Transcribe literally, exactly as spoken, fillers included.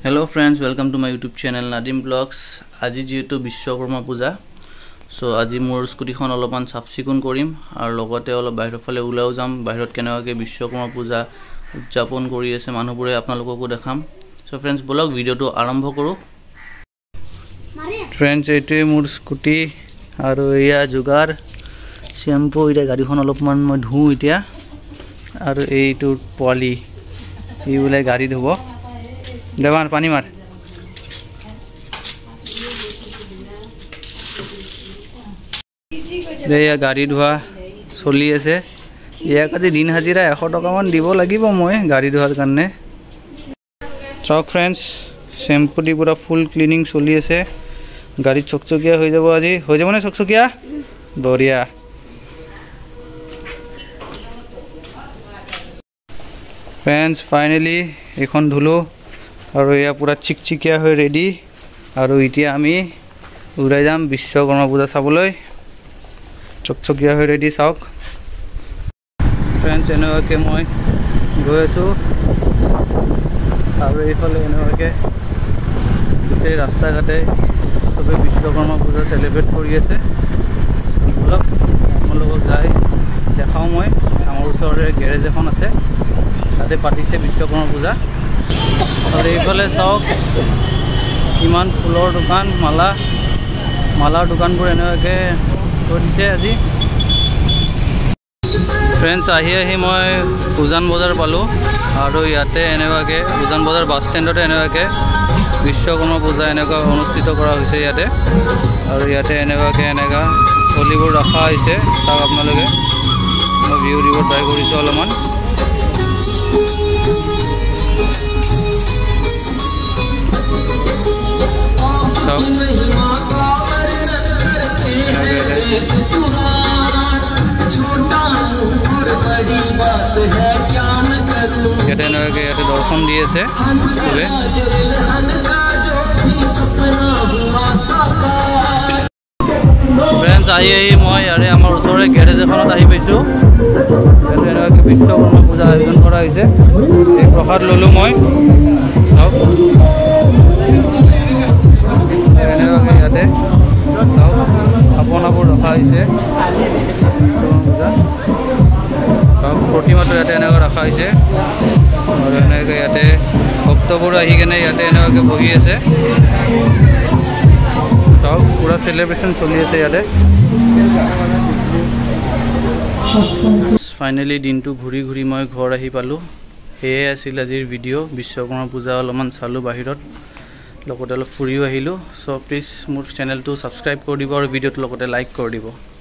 Hello friends, welcome to my YouTube channel Nadim Vlogs. আজি যেহেতু বিশ্বকৰ্মা পূজা, সো আজি মোৰ স্কুটিখন অলপমান সাফ চিকুণ কৰিম আৰু লগতে অলপ বাহিৰৰ ফালে ওলাও যাম। বাহিৰত কেনেকৈ বিশ্বকৰ্মা পূজা উদযাপন কৰি আছে মানুহবোৰে আপোনালোককো দেখাম। সো ফ্ৰেন্ডছ ব্লগ ভিডিওটো আৰম্ভ কৰো। ফ্ৰেন্ডছ এইটোৱে মোৰ স্কুটি আৰু এয়া যোগাৰ শ্যাম্পু। এটা গাড়ীখন অলপমান মই ধুও এতিয়া, আৰু এইটো পোৱালি এই বোলে গাড়ী ধুব। দেৱান পানী মাৰ। এয়া গাড়ী ধোৱা চলি আছে। ইয়াক আজি দিন হাজিৰা এশ টকামান দিব লাগিব মই গাড়ী ধোৱাৰ কাৰণে। চাওক ফ্ৰেণ্ডছ, শ্যাম্পু দি পুৰা ফুল ক্লিনিং চলি আছে। গাড়ী চকচকীয়া হৈ যাব আজি। হৈ যাব নে চকচকীয়া? বঢ়িয়া। ফ্ৰেণ্ডছ ফাইনেলি এইখন ধুলো আৰু এয়া পুৰা চিকচিকিয়া হৈ ৰেডি। আৰু এতিয়া আমি উৰাই যাম বিশ্বকৰ্মা পূজা চাবলৈ। চকচকীয়া হৈ ৰেডি চাওক ফ্ৰেণ্ডছ। এনেকুৱাকৈ মই গৈ আছোঁ আৰু এইফালে এনেকুৱাকৈ গোটেই ৰাস্তা ঘাটে চবেই বিশ্বকৰ্মা পূজা চেলিব্ৰেট কৰি আছে। অলপ আপোনালোকক যাই দেখাওঁ মই। আমাৰ ওচৰৰে গেৰেজ এখন আছে, তাতে পাতিছে বিশ্বকৰ্মা পূজা। আৰু এইফালে চাওক কিমান ফুলৰ দোকান, মালা মালাৰ দোকানবোৰ এনেকুৱাকৈ থৈ দিছে আজি। ফ্ৰেণ্ডছ আহি আহি মই উজান বজাৰ পালোঁ, আৰু ইয়াতে এনেকুৱাকৈ উজান বজাৰ বাছ ষ্টেণ্ডতে এনেকুৱাকৈ বিশ্বকৰ্মা পূজা এনেকুৱা অনুষ্ঠিত কৰা হৈছে ইয়াতে। আৰু ইয়াতে এনেকুৱাকৈ এনেকুৱা থলীবোৰ ৰখা হৈছে, চাওক আপোনালোকে। মই ভিউ দিব ট্ৰাই কৰিছোঁ অলপমান। ইয়াতে এনেকুৱাকৈ ইয়াতে দৰ্শন দি আছে চবে। ফ্ৰেণ্ডছ আহি আহি মই ইয়াৰে আমাৰ ওচৰৰে গেৰেজ এখনত আহি পাইছোঁ। ইয়াতে এনেকুৱাকৈ বিশ্বকৰ্মা পূজা আয়োজন কৰা হৈছে। এই প্ৰসাদ ল'লোঁ মই। চাওক এনেকুৱাকৈ ইয়াতে চাওক থাপনাবোৰ ৰখা হৈছে। পূজা চাওক প্ৰতিমাটো ইয়াতে এনেকৈ ৰখা হৈছে, আৰু এনেকৈ ইয়াতে ভক্তবোৰ আহি কেনে ইয়াতে এনেকুৱাকৈ বহি আছে। চাওক পুৰা চেলিব্ৰেশ্যন চলি আছে ইয়াতে। ফাইনেলি দিনটো ঘূৰি ঘূৰি মই ঘৰ আহি পালোঁ। সেয়াই আছিল আজিৰ ভিডিঅ'। বিশ্বকৰ্মা পূজা অলপমান চালোঁ বাহিৰত, লগতে অলপ ফুৰিও আহিলোঁ। চ' প্লিজ মোৰ চেনেলটো ছাবস্ক্ৰাইব কৰি দিব আৰু ভিডিঅ'টো লগতে লাইক কৰি দিব।